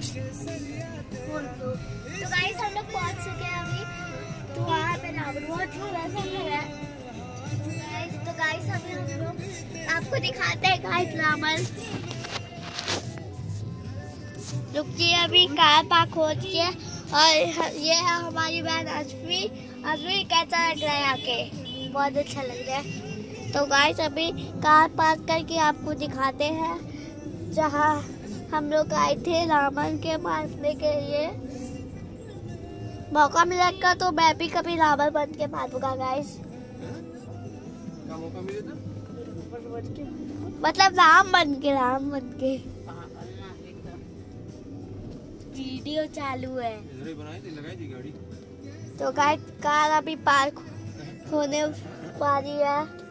तो गाइस हम लोग पहुंच चुके हैं अभी, तो वहाँ पे रावण बहुत वैसा लग रहा है। तो गाइस अभी हम लोग आपको दिखाते हैं गाइस रावण। रुकिए, अभी कार पार्क हो चुकी है और ये है हमारी बहन अश्वी। अश्वी कैसा लग रहा है आके? बहुत अच्छा लग रहा है। तो गाइस अभी कार पार्क करके आपको दिखाते हैं जहाँ हम लोग आए थे रावण के मारने के लिए। मौका मिलेगा तो मैं भी कभी रावण बन के मारूंगा गाइस। मतलब राम बन के वीडियो चालू है। तो गाइस कार अभी पार्क होने वाली है।